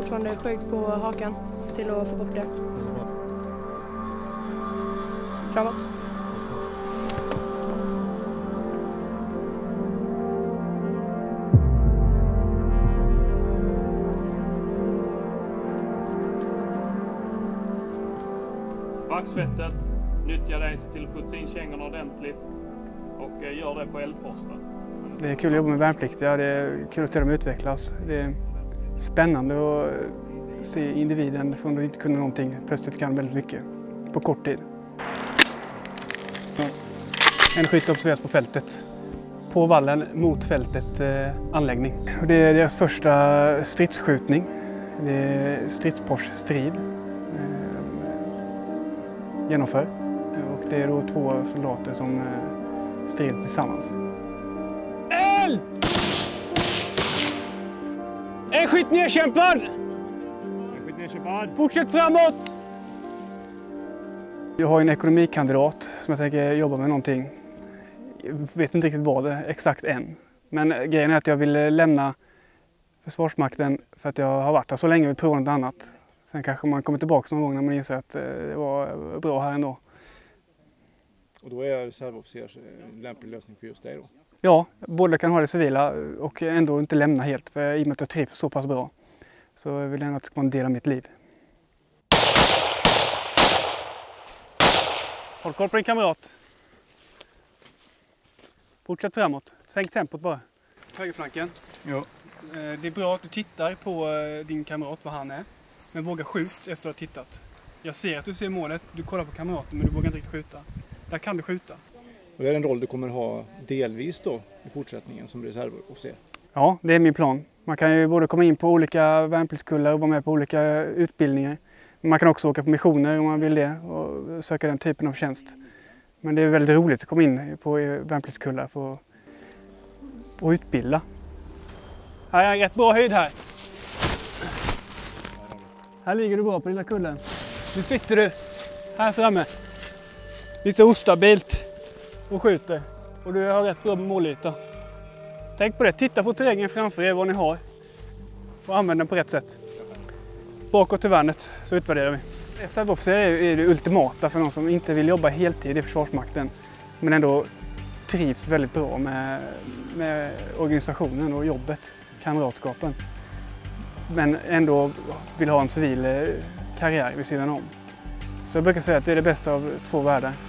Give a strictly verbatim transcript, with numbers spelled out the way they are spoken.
fortfarande sjukt på hakan. Se till att få bort det. Framåt. Backsvettet, nyttja det, se till att putsa in kängorna ordentligt och eh, gör det på eldposten. Det är kul att jobba med värnpliktiga, det är kul att se dem utvecklas. Det är spännande att se individen från att inte kunna någonting plötsligt kan väldigt mycket på kort tid. En skytt observeras på fältet, på vallen mot fältet eh, anläggning. Det är deras första stridsskjutning, det är stridsporsstrid. Genomför. Och det är då två soldater som strider tillsammans. Eld! En skytt nedkämpad! En skytt nedkämpad! Fortsätt framåt! Jag har en ekonomikandidat som jag tänker jobba med någonting. Jag vet inte riktigt vad det är exakt än. Men grejen är att jag vill lämna Försvarsmakten för att jag har varit här så länge och vill prova något annat. Sen kanske man kommer tillbaka någon gång när man inser att det var bra här ändå. Och då är reservofficer en lämplig lösning för just dig då? Ja, både kan ha det civila och ändå inte lämna helt. För i och med att jag trivs så pass bra så vill jag att det ska vara en del av mitt liv. Håll koll på din kamrat. Fortsätt framåt. Sänk tempot bara. Högerflanken. Ja. Det är bra att du tittar på din kamrat, vad han är. Men våga skjut efter att ha tittat. Jag ser att du ser målet, du kollar på kamraten men du vågar inte riktigt skjuta. Där kan du skjuta. Och det är en roll du kommer ha delvis då i fortsättningen som reservofficer? Ja, det är min plan. Man kan ju både komma in på olika värnpliktskullar och vara med på olika utbildningar. Men man kan också åka på missioner om man vill det och söka den typen av tjänst. Men det är väldigt roligt att komma in på värnpliktskullar för att och utbilda. Här är en rätt bra höjd här. Här ligger du bra på lilla kullen. Nu sitter du här framme. Lite ostabilt och skjuter. Och du har rätt bra målyta. Tänk på det. Titta på terrängen framför er, vad ni har. Och använd den på rätt sätt. Bakåt till värnet så utvärderar vi. Reservofficer är det ultimata för någon som inte vill jobba heltid i Försvarsmakten. Men ändå trivs väldigt bra med, med organisationen och jobbet, kamratskapen. Men ändå vill ha en civil karriär vid sidan om. Så jag brukar säga att det är det bästa av två världar.